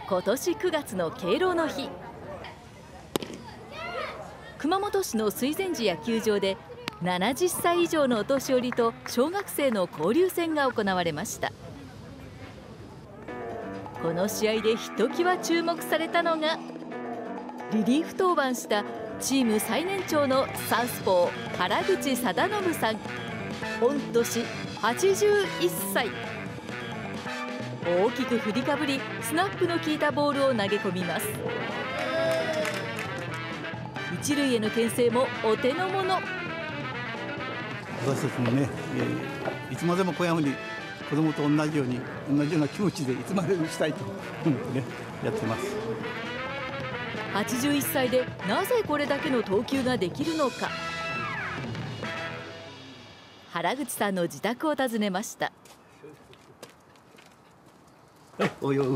今年9月の敬老の日、熊本市の水前寺野球場で70歳以上のお年寄りと小学生の交流戦が行われました。この試合でひときわ注目されたのが、リリーフ登板したチーム最年長のサウスポー原口貞信さん、御年81歳。大きく振りかぶり、スナップの効いたボールを投げ込みます。一塁への牽制もお手の物。 私たちもね、いつまでもこういうふうに子供と同じような気持ちでいつまでもしたいと思ってね、やってます。 81歳でなぜこれだけの投球ができるのか。原口さんの自宅を訪ねました。 およ。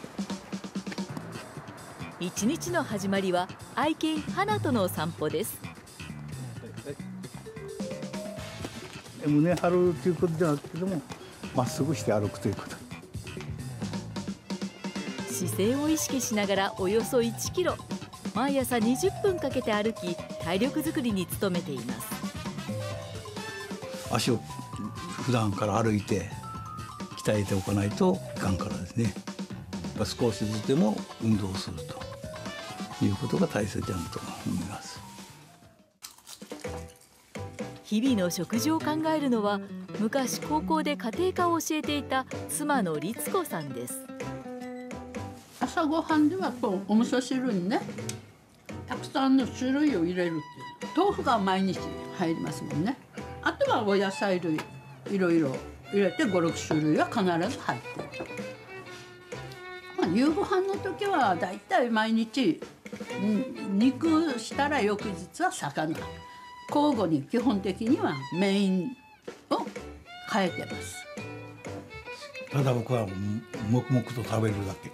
一日の始まりは愛犬花との散歩です。 胸張るということじゃなくても、まっすぐして歩くということ。 姿勢を意識しながらおよそ1キロ、毎朝20分かけて歩き、体力づくりに努めています。 足を普段から歩いて鍛えておかないといかんからですね。少しずつでも運動するということが大切だと思います。 日々の食事を考えるのは、昔高校で家庭科を教えていた妻の律子さんです。 朝ごはんではお味噌汁にね、たくさんの種類を入れるっていう。豆腐が毎日入りますもんね。あとはお野菜類いろいろ入れて5、6種類は必ず入ってる。夕ご飯の時はだいたい毎日肉したら翌日は魚、交互に基本的にはメインを変えてます。 ただ僕は黙々と食べるだけ。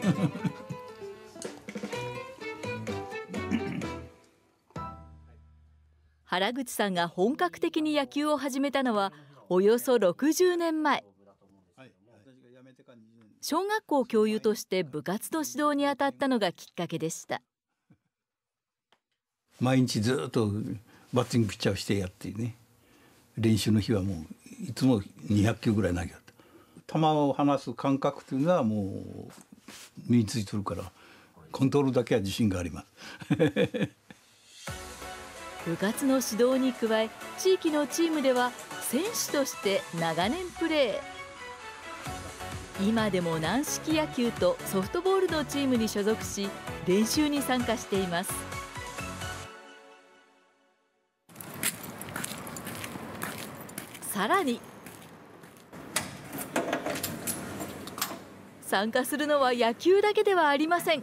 原口さんが本格的に野球を始めたのはおよそ60年前。小学校教諭として部活の指導に当たったのがきっかけでした。 毎日ずっとバッティングピッチャーをしてやってね、練習の日はもういつも200球ぐらい投げた。球を離す感覚というのはもう身についてるから、コントロールだけは自信があります。 部活の指導に加え、地域のチームでは選手として長年プレー。今でも軟式野球とソフトボールのチームに所属し、練習に参加しています。さらに参加するのは野球だけではありません。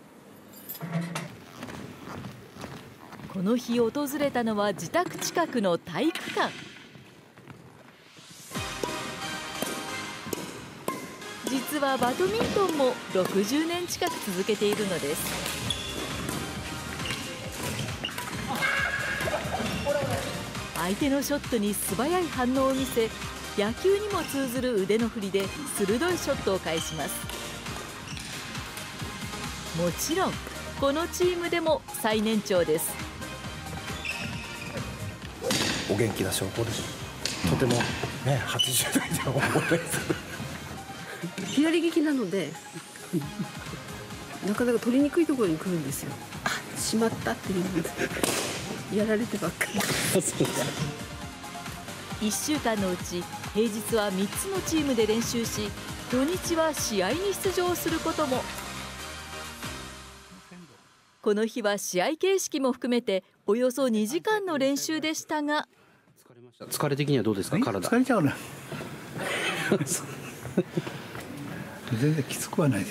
この日訪れたのは自宅近くの体育館。実はバドミントンも60年近く続けているのです。相手のショットに素早い反応を見せ、野球にも通ずる腕の振りで鋭いショットを返します。もちろんこのチームでも最年長です。 お元気な証拠です。とてもね、80代では思わないです。 左利きなのでなかなか取りにくいところに来るんですよ。あ、しまったっていうやられてばっかり。 1週間のうち平日は3つのチームで練習し、土日は試合に出場することも。この日は試合形式も含めておよそ2時間の練習でしたが、 疲れ的にはどうですか？体疲れちゃうな。全然きつくはないです。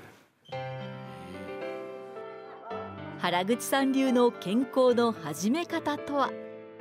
原口さん流の健康の始め方とは。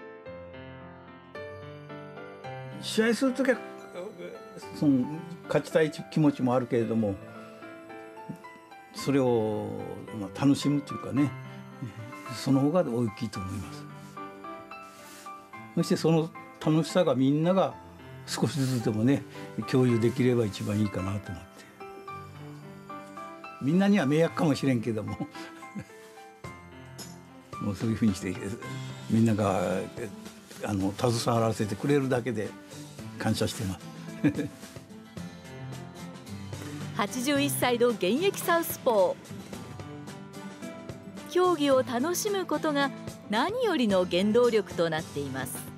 試合するときは勝ちたい気持ちもあるけれども、それを楽しむというかね、その方が大きいと思います。そしてその楽しさがみんなが少しずつでもね共有できれば一番いいかなと思って。 みんなには迷惑かもしれんけどももうそういうふうにしてみんなが携わらせてくれるだけで感謝してます 81歳の現役サウスポー。競技を楽しむことが何よりの原動力となっています。